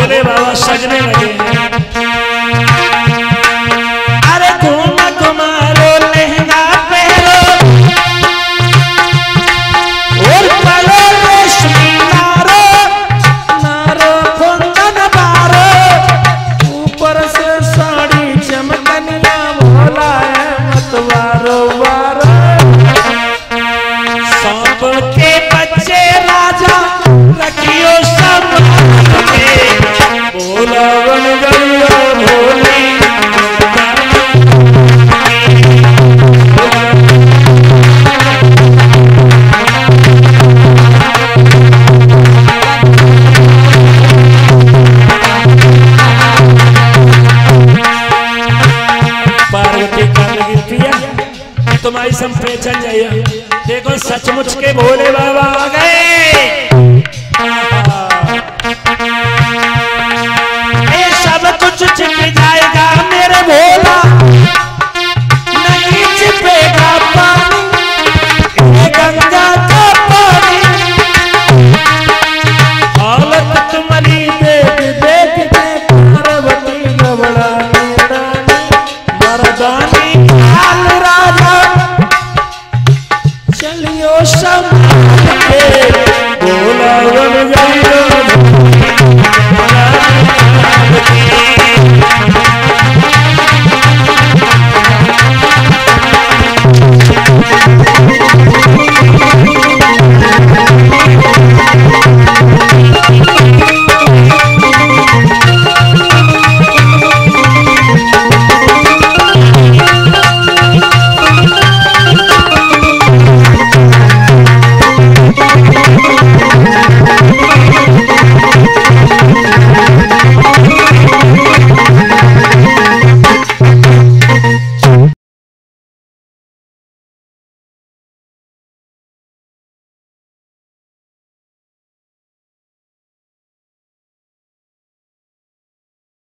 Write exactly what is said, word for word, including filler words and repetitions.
भोले बाबा सजने लगे। अरे घूम घुमारो लहंगा पहरो और पलो रेशमी नारो नारो कुंदन बारो ऊपर से साड़ी चमकनिया भोला है मतवारो वारो सांप के बच्चे राजा रखियो सब भोला बन गया भोली पार्वती का लगी प्रिया तुम्हारी सब पहचान जाइए। देखो सचमुच के भोले बाबा आ गए। ये सब कुछ छिप